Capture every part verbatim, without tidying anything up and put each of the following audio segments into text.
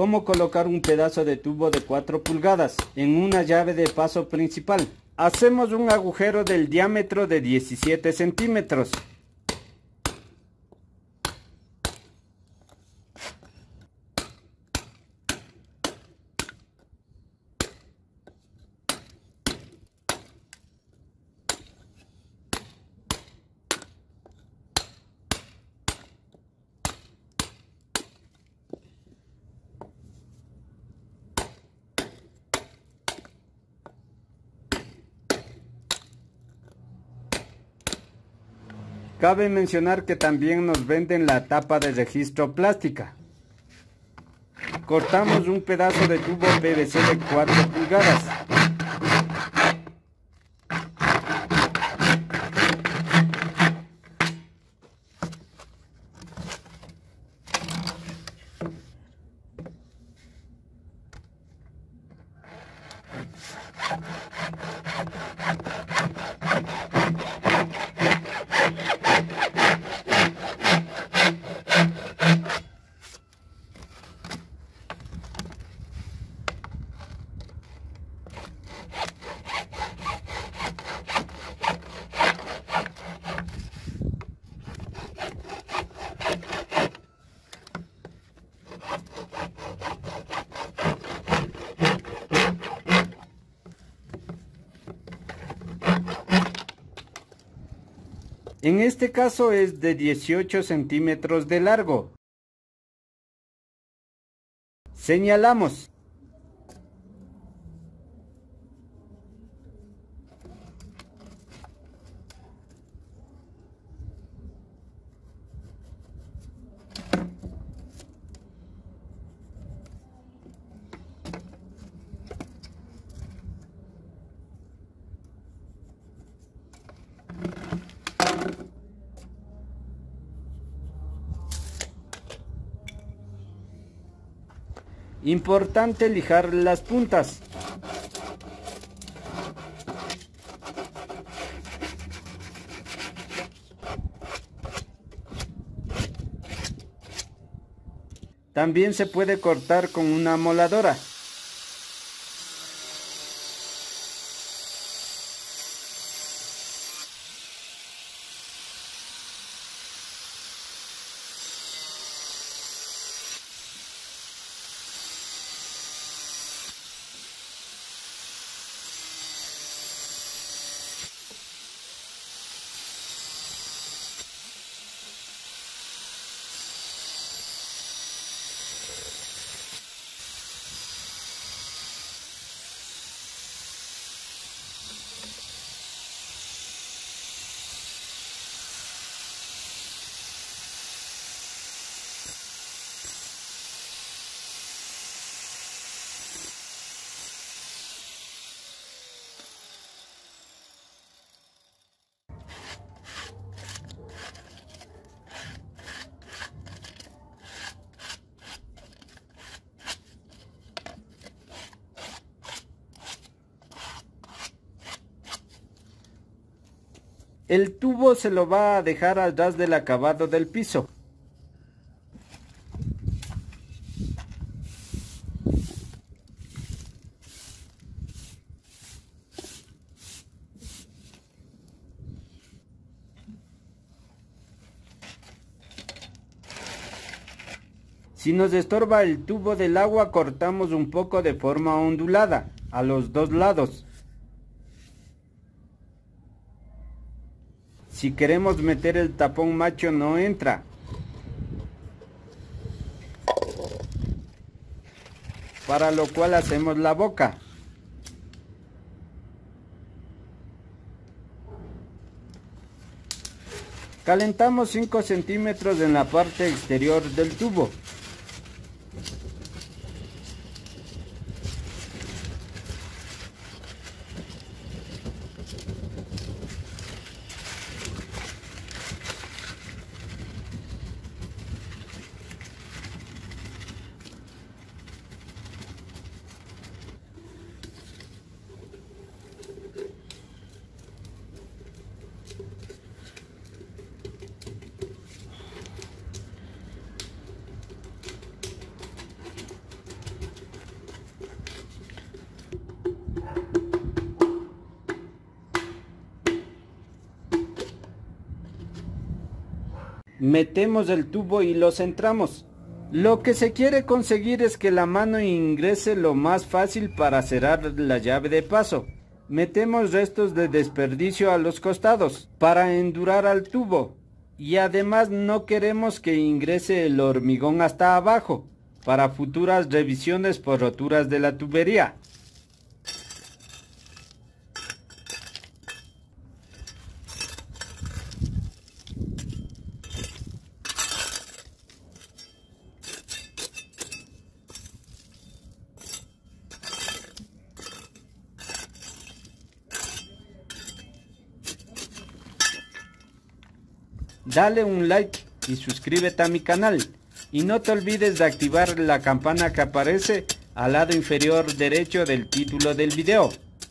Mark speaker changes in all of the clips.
Speaker 1: cómo colocar un pedazo de tubo de cuatro pulgadas en una llave de paso principal. Hacemos un agujero del diámetro de diecisiete centímetros. Cabe mencionar que también nos venden la tapa de registro plástica. Cortamos un pedazo de tubo P V C de cuatro pulgadas. En este caso es de dieciocho centímetros de largo. Señalamos. Importante lijar las puntas. También se puede cortar con una moladora. El tubo se lo va a dejar al ras del acabado del piso. Si nos estorba el tubo del agua, cortamos un poco de forma ondulada a los dos lados. Si queremos meter el tapón macho no entra. Para lo cual hacemos la boca. Calentamos cinco centímetros en la parte exterior del tubo. Metemos el tubo y lo centramos. Lo que se quiere conseguir es que la mano ingrese lo más fácil para cerrar la llave de paso. Metemos restos de desperdicio a los costados para endurar al tubo. Y además no queremos que ingrese el hormigón hasta abajo para futuras revisiones por roturas de la tubería. Dale un like y suscríbete a mi canal. Y no te olvides de activar la campana que aparece al lado inferior derecho del título del video.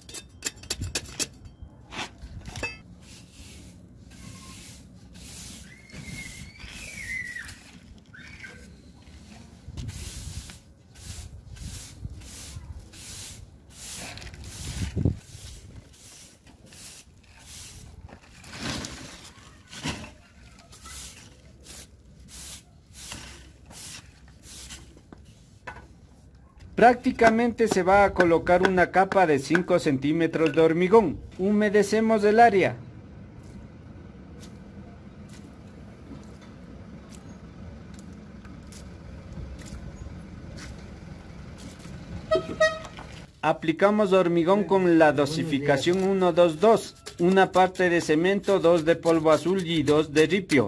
Speaker 1: Prácticamente se va a colocar una capa de cinco centímetros de hormigón. Humedecemos el área. Aplicamos hormigón con la dosificación uno dos dos. Una parte de cemento, dos de polvo azul y dos de ripio.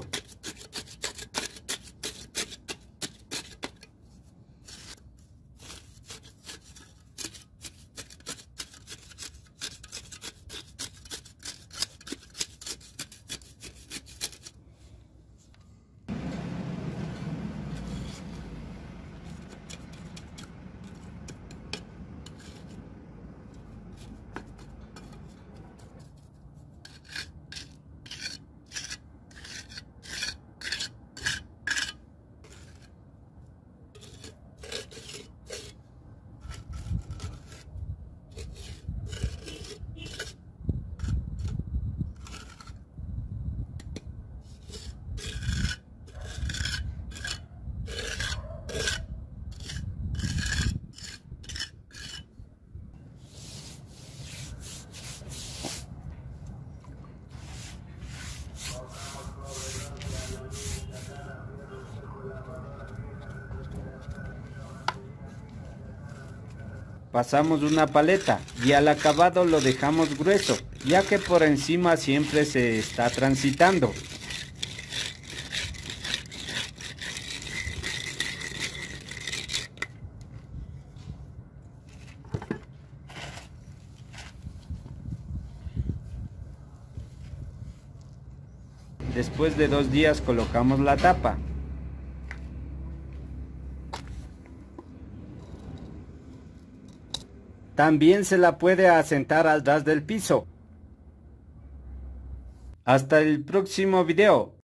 Speaker 1: Pasamos una paleta y al acabado lo dejamos grueso, ya que por encima siempre se está transitando. Después de dos días colocamos la tapa. También se la puede asentar al ras del piso. Hasta el próximo video.